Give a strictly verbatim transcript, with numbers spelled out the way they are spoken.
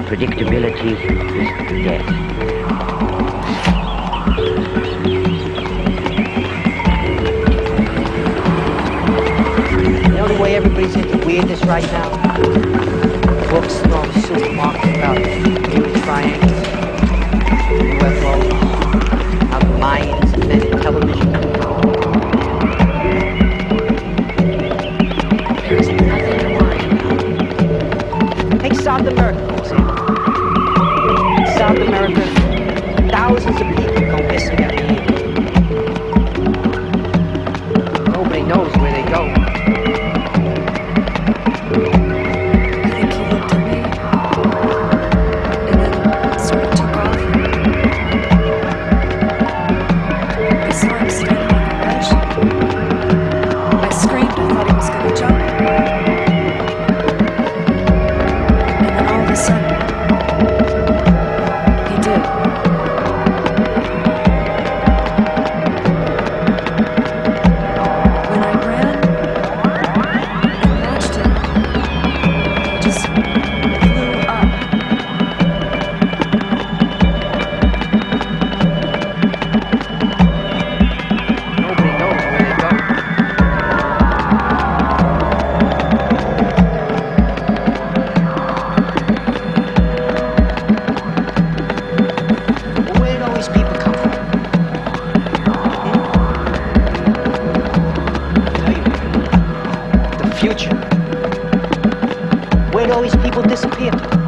Unpredictability is death. The only way everybody's into weirdness right now, books and all the supermarkets about human triangles, U F Os, how the Mayans invented television. There's nothing to worry about. Take South America, for example. In South America, thousands of people go missing every year. Nobody knows where they go. I think he looked at me and then sort of took off. I saw him standing on the ledge. I screamed. I thought he was going to jump. And then all of a sudden, he did. When I ran and watched him, he just flew up. Nobody knows where they go. But where did all these people come from? Hmm? I'll tell you. The future. Where did all these people disappear to?